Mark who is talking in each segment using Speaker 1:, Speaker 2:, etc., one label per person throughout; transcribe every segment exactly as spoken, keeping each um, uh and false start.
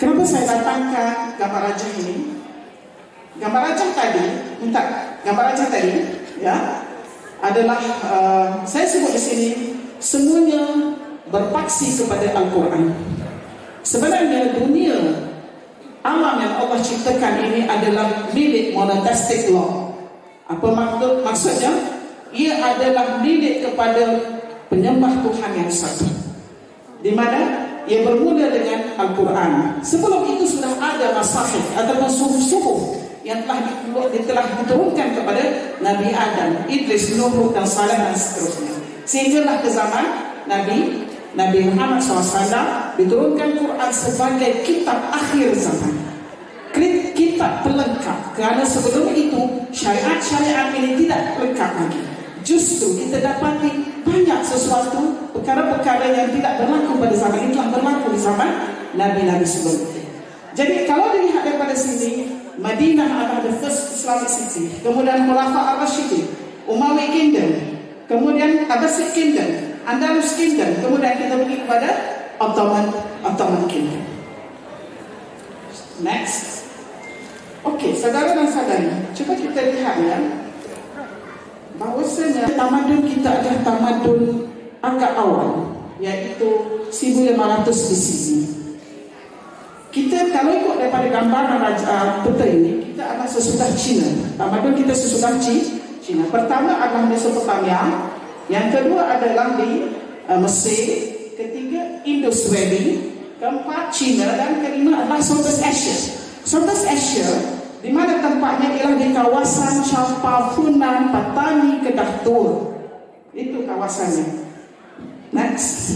Speaker 1: Kenapa saya datangkan gambar rajah ini? Gambar rajah tadi, minta gambar rajah tadi, ya, adalah uh, saya sebut di sini semuanya berpaksi kepada Al-Quran. Sebenarnya dunia alam yang Allah ciptakan ini adalah milik monotheistic law. Apa maksud maksudnya? Ia adalah milik kepada penyembah Tuhan yang satu, di mana ia bermula dengan Al-Quran. Sebelum itu sudah ada masahif ataupun suhuf-suhuf yang telah, telah diturunkan kepada Nabi Adam, Idris, Nuh, dan Saleh dan seterusnya. Sehinggalah ke zaman Nabi Nabi Muhammad shallallahu alaihi wasallam diturunkan Quran sebagai kitab akhir zaman, kitab pelengkap. Kerana sebelum itu syariat-syariat ini tidak lengkap lagi. Justru kita dapati banyak sesuatu perkara-perkara yang tidak berlaku pada zaman ini telah berlaku di zaman Nabi-Nabi sebelumnya. Jadi kalau dilihat daripada sini, Madinah adalah the first Islamic city. Kemudian Khulafa Ar-Rasyidin, Umayyad Kingdom, kemudian Abbasid Kingdom, Andalus Kingdom, kemudian kita pergi kepada Ottoman Ottoman Kingdom. Next. Okey, saudara dan saudari, cuba kita lihat ya, bahawasanya tamadun kita adalah tamadun agak awal, iaitu seribu lima ratus B C E. Kita kalau ikut daripada gambaran uh, peta ini, kita adalah sesudah Cina. Tamadun kita sesudah Cina. Pertama adalah Mesopotamia, yang kedua adalah di uh, Mesir, ketiga Indus-Valley, keempat Cina, dan kelima adalah Southeast Asia. Southeast Asia, di mana tempatnya ialah di kawasan Champa, Funan, Patani, Kedah Tua. Itu kawasannya. Next.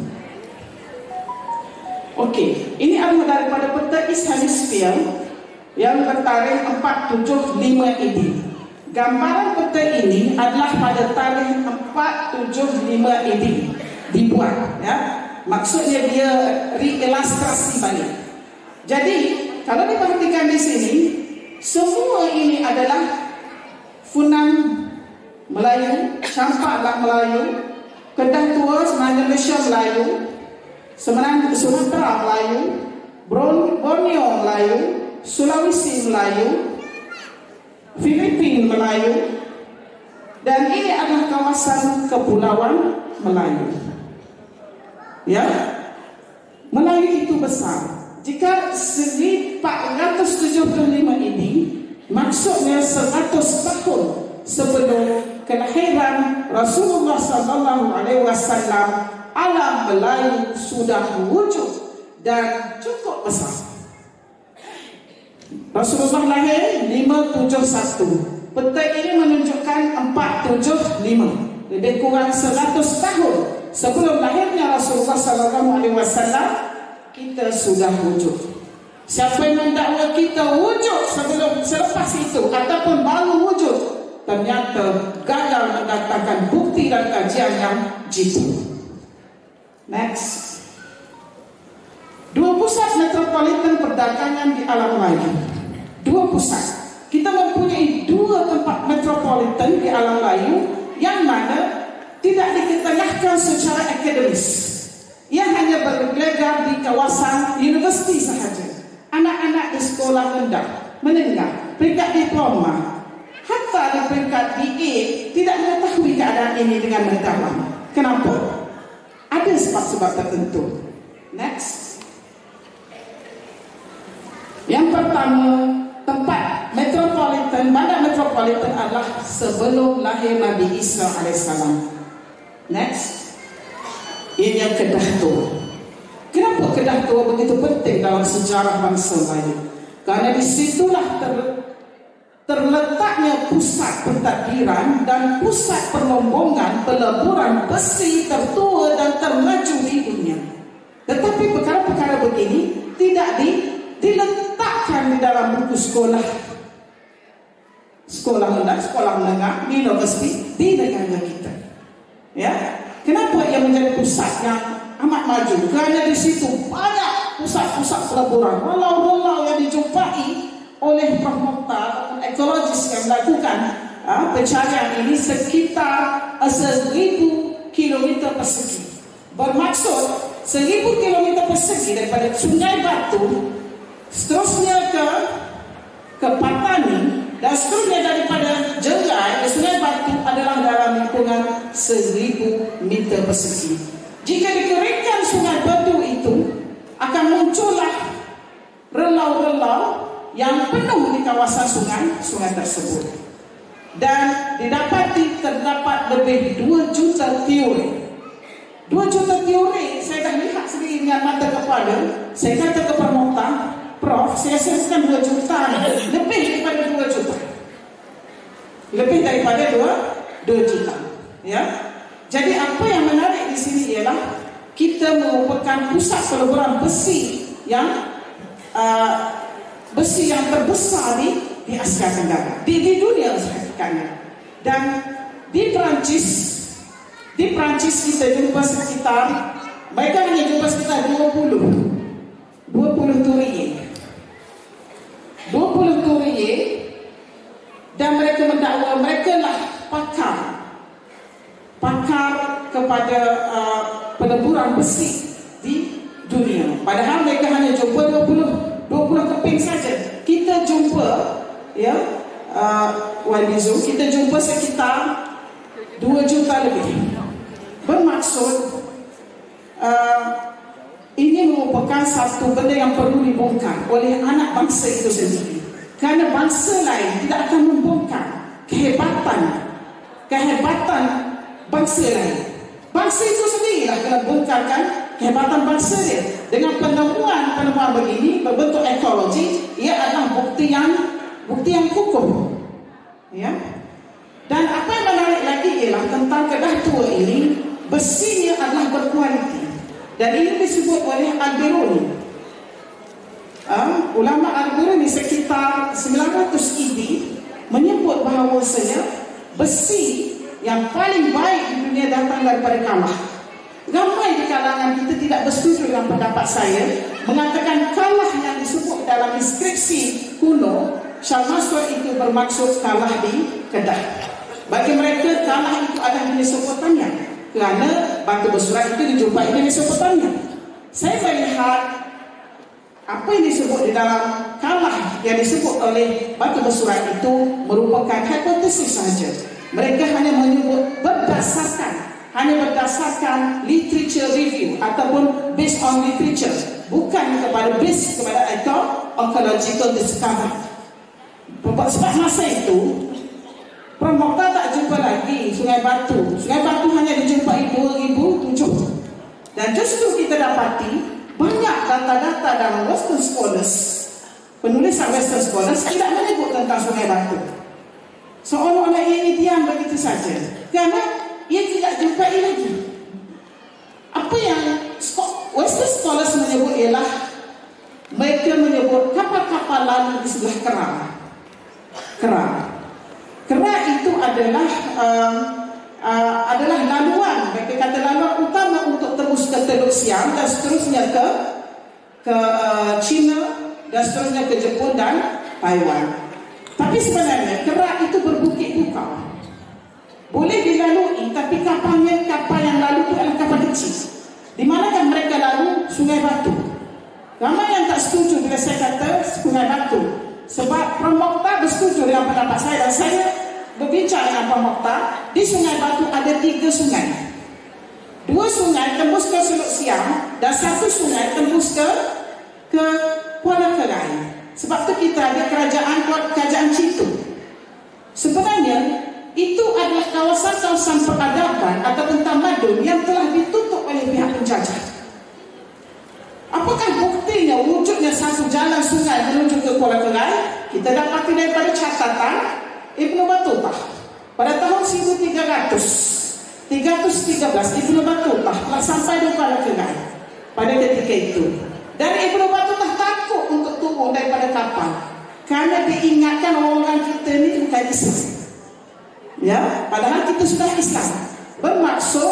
Speaker 1: Okey, ini adalah daripada peta East Hemisphere yang bertarikh empat tujuh lima A D. Gambaran peta ini adalah pada tarikh empat tujuh lima A D dibuat, ya. Maksudnya dia reilustrasi balik. Jadi, kalau diperhatikan di sini, semua ini adalah Funan Melayu, Champa adalah Melayu, Kedah Tua sebenarnya Malaysia Melayu, Semenanjung Sumatera Melayu, Borneo Melayu, Sulawesi Melayu, Filipina Melayu, dan ini adalah kawasan kepulauan Melayu. Ya, Melayu itu besar. Jika seribu empat ratus tujuh puluh lima ini, maksudnya seratus tahun sebelum kelahiran Rasulullah sallallahu alaihi wasallam, alam Melayu sudah wujud dan cukup besar. Rasulullah lahir lima tujuh satu. Peta ini menunjukkan empat tujuh lima. Lebih kurang seratus tahun sebelum lahirnya Rasulullah sallallahu alaihi wasallam, kita sudah wujud. Siapa yang mendakwa kita wujud sebelum selepas itu ataupun baru wujud, ternyata gagal mendatangkan bukti dan kajian yang jitu. Next. Dua pusat metropolitan perdagangan di alam Melayu. Dua pusat. Kita mempunyai dua tempat metropolitan di alam Melayu yang mana tidak diketengahkan secara akademis. Ia hanya bergelegar di kawasan universiti sahaja. Anak-anak di sekolah rendah, menengah, peringkat diploma, hatta di peringkat D A tidak mengetahui keadaan ini dengan mendalam. Kenapa? Ada sebab-sebab tertentu. Next. Yang pertama, tempat metropolitan, bandar metropolitan adalah sebelum lahir Nabi Isa alaihissalam. Next. Ini yang Kedah Tua. Kenapa Kedah Tua begitu penting dalam sejarah bangsa Melayu? Karena disitulah ter, terletaknya pusat pentadbiran dan pusat perlombongan peleburan besi tertua dan termaju di dunia. Tetapi perkara-perkara begini tidak di, diletakkan di dalam buku sekolah sekolah rendah, sekolah menengah, di universiti di negara kita. Ya, kenapa ia menjadi pusat yang amat maju? Kerana di situ banyak pusat-pusat peleburan, walau-walau yang dijumpai oleh Prof Mokhtar, ekologis yang melakukan uh, pencarian ini sekitar seribu kilometer persegi. Bermaksud seribu kilometer persegi daripada Sungai Batu, seterusnya ke ke Patani, dan seterusnya daripada Jerai ke Sungai Batu adalah dalam lingkungan seribu meter persegi. Jika dikeringkan Sungai Batu itu, akan muncullah relau-relau yang penuh di kawasan sungai sungai tersebut. Dan didapati terdapat lebih dua juta teori. dua juta teori, saya dah lihat sendiri dengan mata kepala. Saya kata ke Pak Mokhtar, Prof, saya asaskan dua juta, lebih daripada dua juta. Lebih daripada dua juta. Ya. Jadi apa yang menarik di sini ialah kita merupakan pusat peleburan besi yang uh, besi yang terbesar di di Asia Tenggara, di, di dunia sebenarnya. Dan di Perancis, di Perancis kita jumpa sekitar, mereka hanya jumpa sekitar dua puluh turiye. dua puluh turiye, dan mereka mendakwa mereka lah pakar pakar kepada uh, peleburan besi di dunia. Padahal mereka hanya jumpa dua puluh keping saja. Kita jumpa, ya, uh, Walizo, kita jumpa sekitar dua juta lebih. Bermaksud uh, ini merupakan satu benda yang perlu dibongkar oleh anak bangsa itu sendiri. Kerana bangsa lain tidak akan membongkar kehebatan kehebatan bangsa lain. Bangsa itu sendirilah kena bongkarkan kehebatan bangsa dia. Dengan penemuan-penemuan begini berbentuk ekologi, ia adalah bukti yang bukti yang kukuh. Ya. Dan apa yang menarik lagi ialah tentang Kedah Tua ini, besinya adalah berkualiti. Dan ini disebut oleh Al-Biruni. Uh, ulama Al-Biruni sekitar sembilan ratus I D menyebut bahawasanya besi yang paling baik di dunia datang daripada Kalah. Ramai di kalangan kita tidak bersetuju dengan pendapat saya, mengatakan Kalah yang disebut dalam inskripsi kuno Syalmaswa itu bermaksud Kalah di Kedah. Bagi mereka Kalah itu adalah di Mesopotamia, kerana batu bersurat itu dijumpai di Mesopotamia. Saya melihat apa yang disebut di dalam Kalah yang disebut oleh batu bersurat itu merupakan hipotesis sahaja. Mereka hanya menyebut berdasarkan hanya berdasarkan literature review ataupun based on literature, bukan kepada based kepada archaeological discovery. Sebab masa itu Prof Mokhtar tak jumpa lagi Sungai Batu. Sungai Batu hanya dijumpai dua ribu tujuh. Dan justru kita dapati banyak data-data dalam Western Scholars, penulisan Western Scholars tidak menyebut tentang Sungai Batu. Seolah-olah ia ini diam begitu saja, kerana ia tidak jumpai lagi. Apa yang Western Scholars menyebut ialah mereka menyebut kapal-kapal lalu di sebelah Kerak. Kerak. Kerak itu adalah uh, uh, adalah laluan. Mereka kata laluan utama untuk tembus ke Teluk Siam dan seterusnya ke ke uh, China dan seterusnya ke Jepun dan Taiwan. Tapi sebenarnya Kerak itu berbukit bukau. Boleh dilalui, tapi kapalnya kapal yang lalu itu adalah kapal kecil. Di manakah mereka lalu? Sungai Batu. Ramai yang tak setuju bila saya kata Sungai Batu, sebab Prof Mokhtar bersetuju dengan pendapat saya, dan saya berbincang dengan Prof Mokhtar. Di Sungai Batu ada tiga sungai. Dua sungai tembus ke Teluk Siam dan satu sungai tembus ke ke Kuala Kerai. Sebab tu kita ada kerajaan kerajaan Citu. Sebenarnya itu adalah kawasan-kawasan peradaban ataupun tamadun yang telah ditutup oleh pihak penjajah. Apakah buktinya wujudnya satu jalan sungai menuju ke Kuala Kerai? Kita dapati daripada catatan Ibnu Battuta pada tahun seribu tiga ratus tiga belas. Ibnu Battuta telah sampai di Kuala Kerai pada ketika itu. Dan Ibnu Battuta takut untuk turun daripada kapal kerana diingatkan orang-orang kita ini bukan Islam. Ya, padahal kita sudah Islam. Bermaksud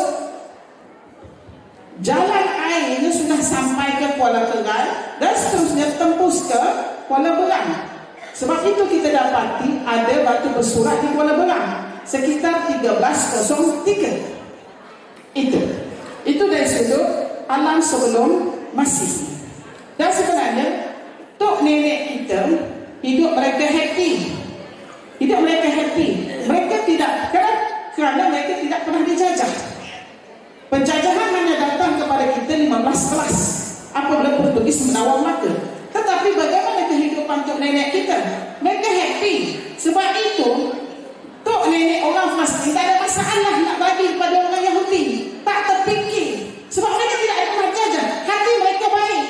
Speaker 1: jalan airnya sudah sampai ke Kuala Kerai dan seterusnya tembus ke Kuala Berang. Sebab itu kita dapati ada batu bersurat di Kuala Berang sekitar seribu tiga ratus tiga. Itu. Itu dari sudut alam sebelum Masihi. Dan sebenarnya tok nenek kita hidup mereka happy. Hidup mereka happy. Mereka tidak, kerana, kerana mereka tidak pernah dijajah. Penjajahan hanya datang kepada kita lima belas kelas apabila Portugis menawar Melaka. Tetapi bagaimana kehidupan tok nenek kita? Mereka happy. Sebab itu tok nenek orang Palestin tak ada masalah nak bagi kepada orang Yahudi. Tak terfikir. Sebab mereka tidak ada pernah jajah. Hati mereka baik.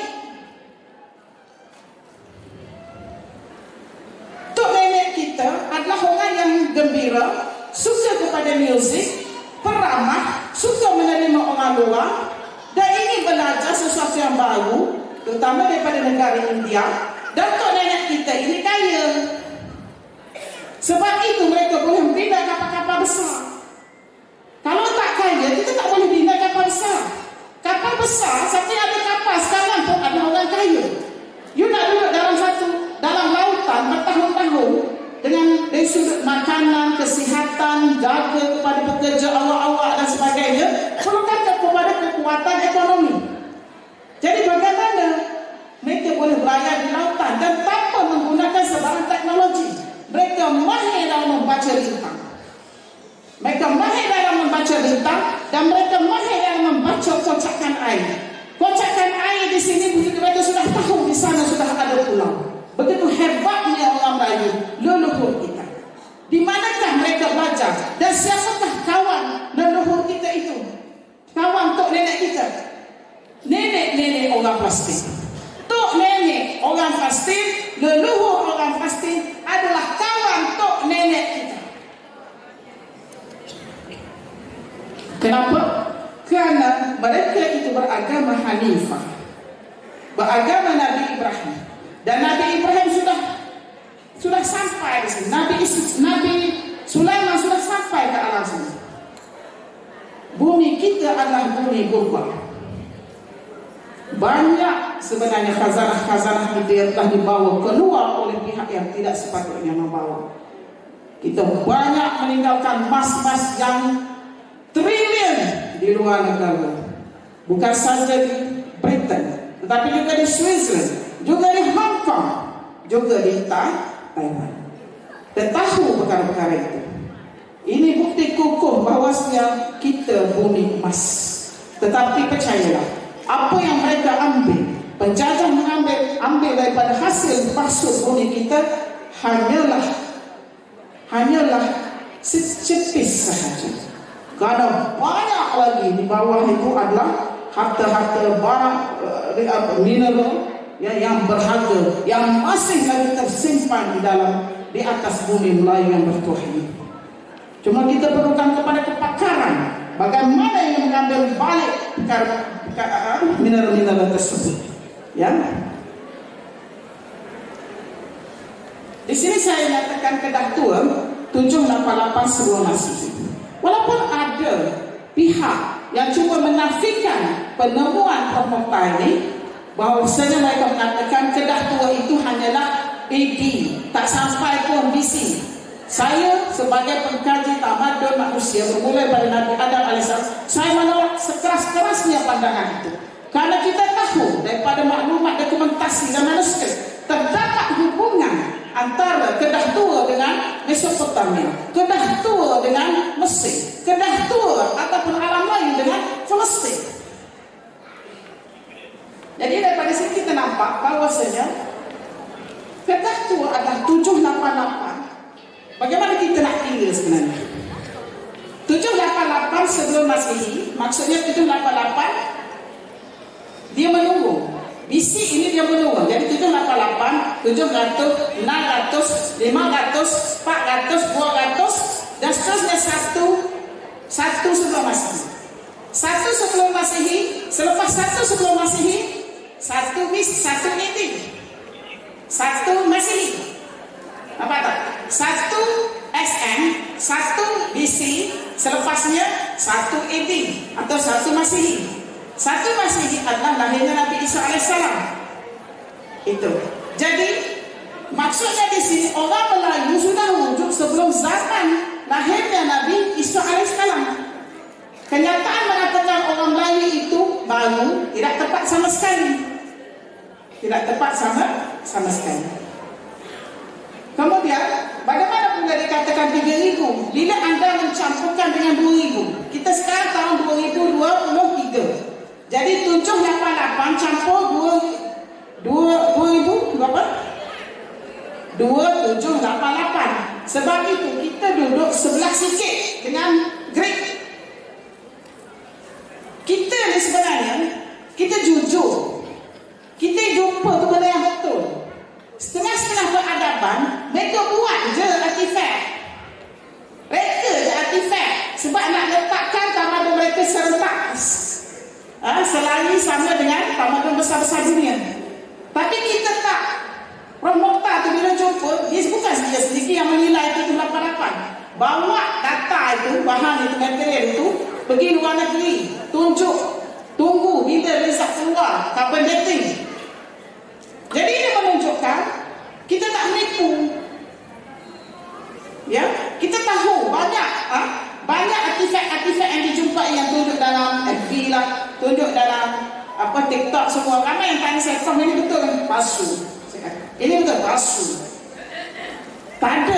Speaker 1: Tok nenek kita adalah orang yang gembira, suka kepada muzik, peramah, suka menerima orang luar dan ingin belajar sesuatu yang baru, terutama daripada negara India. Dan tok nenek kita ini kaya. Sebab itu mereka boleh bina kapal-kapal besar. Kalau tak kaya, kita tak boleh bina kapal besar. Kapal besar, siapa yang ada kapal sekarang pun ada orang kaya. You nak duduk dalam satu, dalam lautan bertahun-tahun dengan dari sudut makanan, kesihatan, jaga kepada pekerja awak-awak dan sebagainya, perlukan kepada kekuatan ekonomi. Jadi bagaimana mereka boleh berlayar di lautan dan tanpa menggunakan sebarang teknologi? Mereka mahir dalam membaca bintang. Mereka mahir dalam membaca bintang dan mereka mahir dalam membaca kocakan air. Kocakan air di sini mereka sudah tahu, di sana sudah ada pulau. Begitu hebatnya orang Melayu, leluhur kita. Di manakah mereka belajar? Dan siapakah kawan leluhur kita itu? Kawan tok nenek kita. Nenek-nenek orang Palestin. Tok nenek orang Palestin, leluhur orang Palestin adalah kawan tok nenek kita. Kenapa? Kerana mereka itu beragama Hanifah, beragama Nabi Ibrahim. Dan Nabi Ibrahim sudah sudah sampai di sini. Nabi Nabi Sulaiman sudah sampai ke alam sini. Bumi kita adalah bumi kurban. Banyak sebenarnya khazanah-khazanah kita yang telah dibawa keluar oleh pihak yang tidak sepatutnya membawa. Kita banyak meninggalkan emas-emas yang triliun di luar negara. Bukan saja di Britain, tetapi juga di Switzerland, juga di Hong Kong, juga di Taiwan. Dan tahu perkara-perkara itu. Ini bukti kukuh bahawasanya kita bumi emas. Tetapi percayalah, apa yang mereka ambil, penjajah mengambil ambil daripada hasil masuk bumi kita hanyalah hanyalah secepis sahaja. Kerana banyak lagi di bawah itu adalah harta-harta barang uh, mineral ya, yang berharga yang masih lagi tersimpan di dalam di atas bumi Melayu yang bertuah ini. Cuma kita perlukan kepada kepakaran bagaimana yang mengambil balik mineral-mineral tersebut. Ya. Di sini saya nyatakan Kedah Tua tujuh lapan lapan sebelum Masihi. Walaupun ada pihak yang cuba menafikan penemuan permukaan ini, bahawasanya mereka mengatakan Kedah Tua itu hanyalah A D, tak sampai pun B C. Saya sebagai pengkaji tamadun manusia bermula dari Nabi Adam alaihissalam, saya menolak sekeras-kerasnya pandangan itu. Karena kita tahu daripada maklumat dokumentasi dan manuskrip terdapat hubungan antara Kedah Tua dengan Mesopotamia, Kedah Tua dengan Mesir, Kedah Tua ataupun alam lain dengan Palestin. Jadi daripada sini kita nampak bahawasanya Kedah Tua adalah tujuh lapan lapan. Bagaimana kita nak kira sebenarnya? tujuh lapan lapan sebelum Masihi, maksudnya tujuh lapan lapan dia menunggu. B C ini dia menunggu. Jadi tujuh lapan lapan, tujuh ratus, enam ratus, lima ratus, empat ratus, dua ratus dan seterusnya satu satu sebelum Masihi. Satu sebelum Masihi, selepas satu sebelum Masihi, satu bis, satu ini, satu Masihi. Apa tak? Satu S M, satu B C, selepasnya satu A D atau satu Masihi. Satu Masihi adalah lahirnya Nabi Isa alaihissalam. Itu. Jadi maksudnya di sini orang Melayu sudah wujud sebelum zaman lahirnya Nabi Isa alaihissalam. Kenyataan mengatakan orang Melayu itu baru tidak tepat sama sekali. Tidak tepat sama sama sekali. Kemudian, bagaimana pula dikatakan tiga ribu? Bila anda mencampurkan dengan dua ribu. Kita sekarang tahun dua ribu dua puluh tiga. Jadi tujuh ratus lapan puluh lapan campur dua ribu berapa? dua ribu tujuh ratus lapan puluh lapan. Sebab itu kita duduk sebelah sikit dengan Greek. Kita ni sebenarnya, kita jujur. Kita jumpa tu benda yang betul. Setengah-setengah peradaban, mereka buat je artifak. Mereka je artifak. Sebab nak letakkan tamadun mereka serentak. Ha, selari sama dengan tamadun besar-besar dunia. Tapi kita tak. Promotor tu bila jumpa, dia bukan dia sendiri yang menilai itu lapan lapan. Bawa data itu, bahan itu, material itu, pergi luar negeri, tunjuk, tunggu bila result keluar, carbon dating. Jadi ini menunjukkan kita tak menipu. Ya, kita tahu banyak, ha? banyak artifak-artifak yang dijumpai yang tunjuk dalam F B lah, tunjuk dalam apa TikTok semua. Ramai yang tanya saya, "Faham ini betul kan?" Palsu. Ini betul palsu. Tak ada.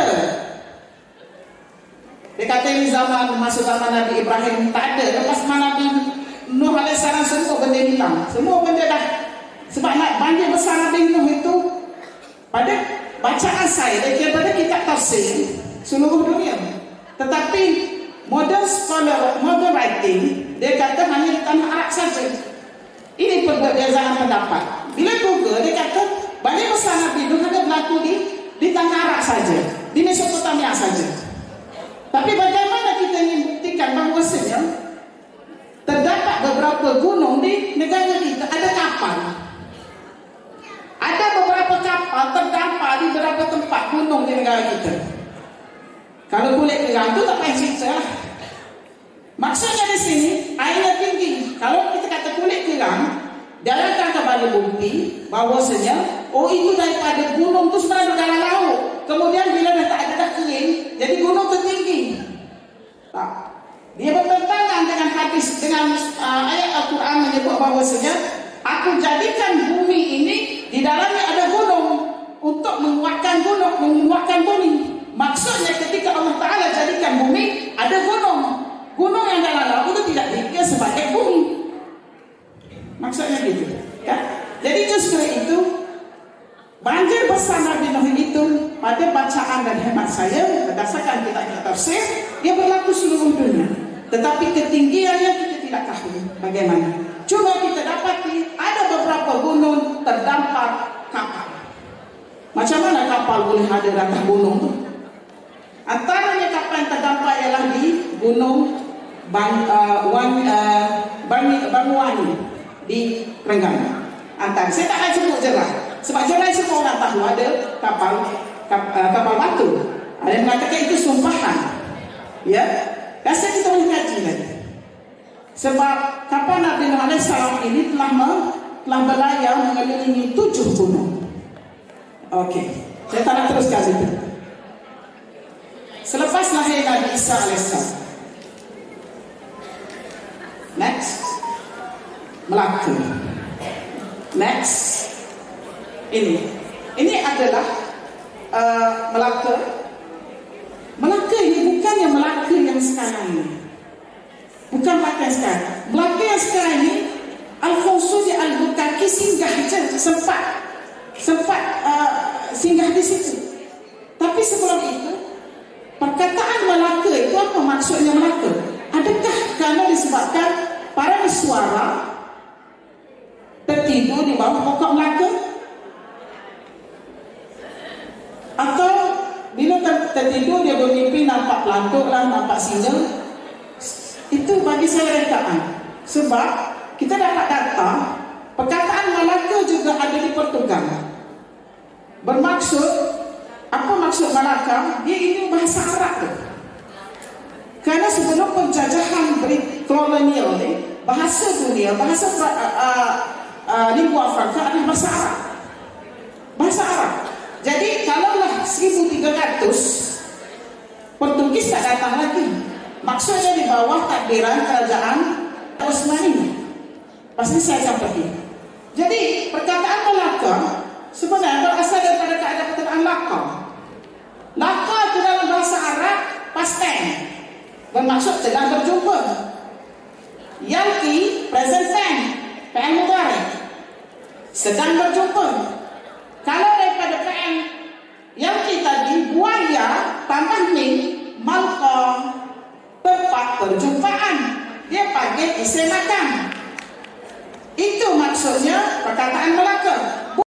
Speaker 1: Dia kata ini zaman masa zaman Nabi Ibrahim tak ada. Lepas mana Nabi Nuh alaihissalam semua benda hilang. Semua benda dah. Sebab nak banjir besar Nabi Nuh itu pada bacaan saya daripada kitab tafsir seluruh dunia. Tetapi modern scholar, modern writing, dia kata hanya di tanah Arab saja. Ini perbezaan pendapat. Bila Google dia kata banjir besar Nabi Nuh hanya berlaku di di tanah Arab saja, di Mesopotamia saja. Tapi bagaimana kita ingin buktikan bahawasanya terdapat beberapa gunung di negara kita, ada kapal. Ada beberapa kapal terdampar di beberapa tempat gunung di negara kita. Kalau kulit kerang tu tak payah cerita. Maksudnya di sini airnya tinggi. Kalau kita kata kulit kerang, dalam rangka bagi bukti bahawasanya oh itu daripada gunung tu sebenarnya dalam laut. Kemudian bila dah tak ada dah kering, jadi gunung tertinggi. Tak. Dia bertentangan dengan hadis, dengan uh, ayat Al-Quran menyebut bahawasanya aku jadikan bumi ini di dalamnya ada gunung untuk menguatkan gunung, menguatkan bumi. Maksudnya ketika Allah Ta'ala jadikan bumi ada gunung. Gunung yang dalam laut itu tidak dikira sebagai bumi. Maksudnya gitu, ya. Jadi justru itu banjir besar Nabi Nuh itu pada bacaan dan hemat saya berdasarkan kitab-kitab tafsir dia berlaku seluruh dunia. Tetapi ketinggiannya kita tidak tahu bagaimana. Cuma kita dapati ada beberapa gunung terdampar kapal. Macam mana kapal boleh ada di atas gunung tu? Antaranya kapal yang terdampar ialah di Gunung Bang, uh, Wan, uh, Bang, Bangwani di Terengganu. Antara saya tak akan sebut jelas. Sebab jelas semua orang tahu ada kapal kap, uh, kapal batu. Ada yang mengatakan itu sumpahan. Ya, rasa kita boleh kaji lagi. Sebab kapal Nabi Nuh alaihissalam ini telah telah berlayar mengelilingi tujuh gunung. Okey, saya tak nak teruskan itu. Selepas lahir Nabi Isa alaihissalam, next Melaka. Next ini ini adalah uh, Melaka. Melaka ini bukan yang Melaka yang sekarang ini. Bukan Melaka yang sekarang. Melaka yang sekarang ini Alfonso di Albuquerque singgah je, sempat sempat uh, singgah di situ. Tapi sebelum itu perkataan Melaka itu apa maksudnya Melaka? Adakah kerana disebabkan para suara tertidur di bawah pokok Melaka? Atau bila tertidur dia bermimpi nampak pelantuk lah, nampak singa? Itu bagi saya rekaan. Sebab kita dapat data perkataan Melaka juga ada di Portugal. Bermaksud, apa maksud Melaka? Dia ini bahasa Arab tu. Kerana sebelum penjajahan Brit kolonial ni, bahasa dunia, bahasa uh, uh, uh, lingua franca adalah bahasa Arab. Bahasa Arab. Jadi kalaulah seribu tiga ratus Portugis tak datang lagi, maksudnya di bawah takdiran kerajaan Utsmani. Pasti saya akan pergi. Jadi perkataan melaka sebenarnya berasal daripada keadaan perkataan laka. Laka itu dalam bahasa Arab past tense, bermaksud sedang berjumpa. Yalqi present tense, fi'il mudhari, sedang berjumpa. Kalau daripada fi'il yalqi tadi buaya tambah ni malqa, tempat perjumpaan, dia panggil isim makan. Itu maksudnya perkataan melaka.